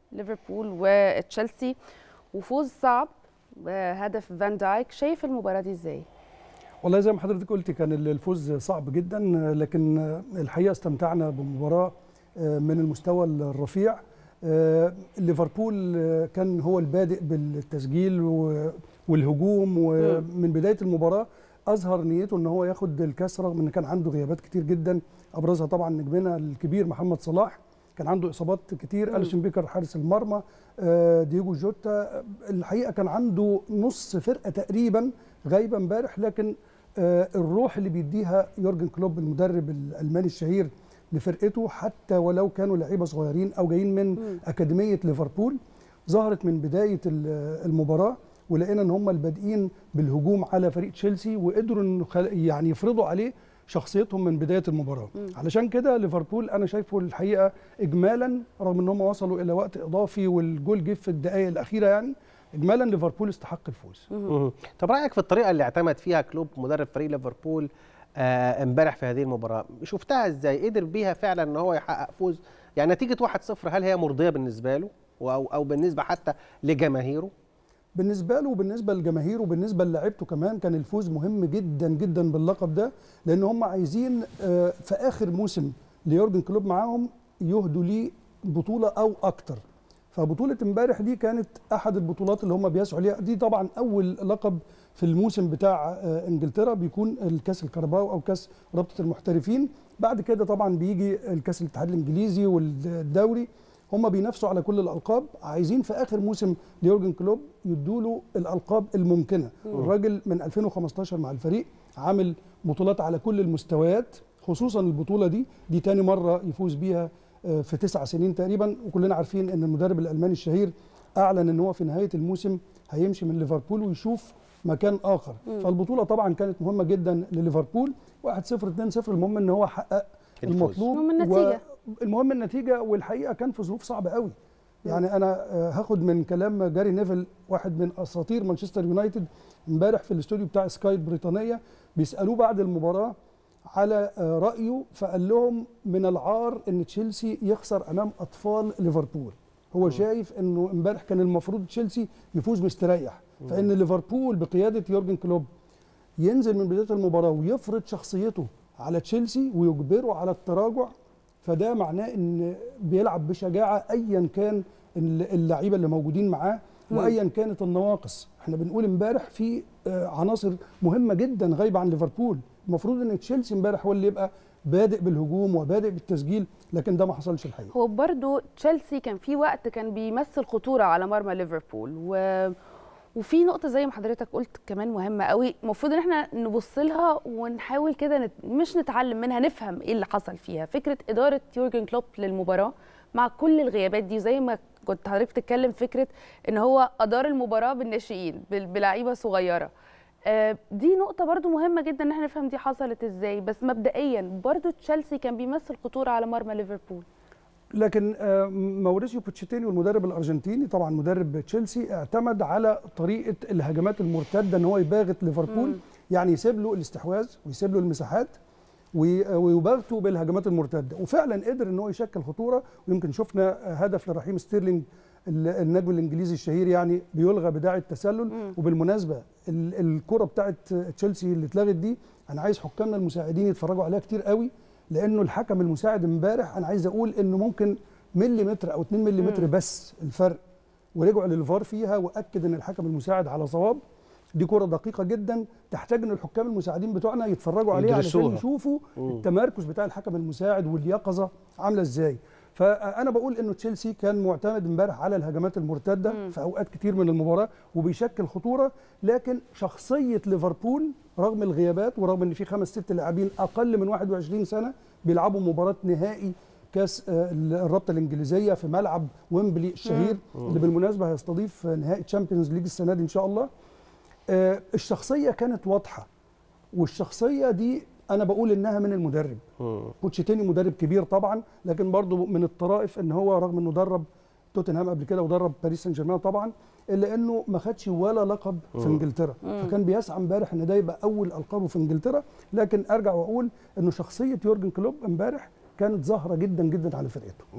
ليفربول وتشيلسي وفوز صعب بهدف فان دايك. شايف المباراة دي ازاي؟ والله زي ما حضرتك قلتي كان الفوز صعب جدا، لكن الحقيقة استمتعنا بمباراة من المستوى الرفيع. ليفربول كان هو البادئ بالتسجيل والهجوم، ومن بداية المباراة أظهر نيته أن هو ياخد الكاس رغم أن كان عنده غيابات كتير جدا، أبرزها طبعا نجمنا الكبير محمد صلاح، كان عنده إصابات كتير، أليسون بيكر حارس المرمى، دييجو جوتا. الحقيقة كان عنده نص فرقة تقريبا غايبة امبارح، لكن الروح اللي بيديها يورجن كلوب المدرب الألماني الشهير لفرقته، حتى ولو كانوا لعيبة صغيرين أو جايين من أكاديمية ليفربول، ظهرت من بداية المباراة. ولقينا ان هم البادئين بالهجوم على فريق تشيلسي، وقدروا ان يعني يفرضوا عليه شخصيتهم من بدايه المباراه. علشان كده ليفربول انا شايفه الحقيقه اجمالا، رغم ان هم وصلوا الى وقت اضافي والجول جه في الدقائق الاخيره، يعني اجمالا ليفربول استحق الفوز. طب رايك في الطريقه اللي اعتمد فيها كلوب مدرب فريق ليفربول امبارح في هذه المباراه؟ شفتها ازاي؟ قدر بيها فعلا ان هو يحقق فوز؟ يعني نتيجه 1-0 هل هي مرضيه بالنسبه له او بالنسبه حتى لجماهيره؟ بالنسبه له وبالنسبه لجماهيره وبالنسبه للاعيبته كمان كان الفوز مهم جدا جدا باللقب ده، لان هم عايزين في اخر موسم ليورجن كلوب معاهم يهدوا ليه بطوله او اكتر. فبطوله امبارح دي كانت احد البطولات اللي هم بيسعوا ليها، دي طبعا اول لقب في الموسم بتاع انجلترا بيكون الكاس الكاراباو او كاس رابطه المحترفين، بعد كده طبعا بيجي الكاس الاتحاد الانجليزي والدوري. هم بينافسوا على كل الالقاب، عايزين في اخر موسم ليورجن كلوب يدوا له الالقاب الممكنه. الراجل من 2015 مع الفريق عامل بطولات على كل المستويات، خصوصا البطوله دي تاني مره يفوز بيها في 9 سنين تقريبا، وكلنا عارفين ان المدرب الالماني الشهير اعلن ان هو في نهايه الموسم هيمشي من ليفربول ويشوف مكان اخر. فالبطوله طبعا كانت مهمه جدا لليفربول، 1-0 2-0، المهم ان هو حقق المطلوب، المهم النتيجه. والحقيقه كان في ظروف صعبه قوي. يعني انا هاخد من كلام جاري نيفل واحد من اساطير مانشستر يونايتد امبارح في الاستوديو بتاع سكاي البريطانيه، بيسالوه بعد المباراه على رايه، فقال لهم من العار ان تشيلسي يخسر امام اطفال ليفربول. هو شايف انه امبارح كان المفروض تشيلسي يفوز مستريح، فان ليفربول بقياده يورجن كلوب ينزل من بدايه المباراه ويفرض شخصيته على تشيلسي ويجبره على التراجع، فده معناه ان بيلعب بشجاعه ايا كان اللعيبه اللي موجودين معاه وايا كانت النواقص. احنا بنقول امبارح في عناصر مهمه جدا غايبه عن ليفربول، المفروض ان تشيلسي امبارح هو اللي يبقى بادئ بالهجوم وبادئ بالتسجيل، لكن ده ما حصلش الحقيقه. هو برضو تشيلسي كان في وقت كان بيمثل خطوره على مرمى ليفربول، وفي نقطة زي ما حضرتك قلت كمان مهمة قوي، المفروض ان احنا نبص لها ونحاول كده مش نتعلم منها، نفهم ايه اللي حصل فيها. فكرة إدارة يورجن كلوب للمباراة مع كل الغيابات دي، زي ما كنت حضرتك بتتكلم، فكرة ان هو أدار المباراة بالناشئين بلعيبة صغيرة، دي نقطة برضو مهمة جدا ان احنا نفهم دي حصلت ازاي. بس مبدئيا برضو تشيلسي كان بيمثل خطورة على مرمى ليفربول، لكن ماوريسيو بوتشيتينو المدرب الارجنتيني طبعا مدرب تشيلسي اعتمد على طريقه الهجمات المرتده، ان هو يباغت ليفربول، يعني يسيب له الاستحواذ ويسيب له المساحات ويباغته بالهجمات المرتده، وفعلا قدر ان هو يشكل خطوره. ويمكن شفنا هدف لرحيم ستيرلينج النجم الانجليزي الشهير يعني بيلغى بداعي التسلل. وبالمناسبه الكره بتاعت تشيلسي اللي اتلغت دي انا عايز حكامنا المساعدين يتفرجوا عليها كتير قوي، لانه الحكم المساعد امبارح انا عايز اقول انه ممكن مليمتر او 2 مليمتر بس الفرق، ورجعوا للفار فيها واكد ان الحكم المساعد على صواب. دي كره دقيقه جدا تحتاج ان الحكام المساعدين بتوعنا يتفرجوا عليها علشان يشوفوا التمركز بتاع الحكم المساعد واليقظه عامله ازاي. فانا بقول انه تشيلسي كان معتمد امبارح على الهجمات المرتده في اوقات كتير من المباراه وبيشكل خطوره، لكن شخصيه ليفربول رغم الغيابات ورغم ان في 5 6 لاعبين اقل من 21 سنه بيلعبوا مباراه نهائي كاس الرابطه الانجليزيه في ملعب ويمبلي الشهير اللي بالمناسبه هيستضيف نهائي تشامبيونز ليج السنه دي ان شاء الله. الشخصيه كانت واضحه، والشخصيه دي انا بقول انها من المدرب. بوتشيتيني مدرب كبير طبعا، لكن برضه من الطرائف ان هو رغم انه درب توتنهام قبل كده ودرب باريس سان جيرمان طبعا، الا انه ما خدش ولا لقب في انجلترا، فكان بيسعى امبارح ان ده يبقى اول القابه في انجلترا. لكن ارجع واقول انه شخصيه يورجن كلوب امبارح كانت ظاهره جدا جدا على فرقته.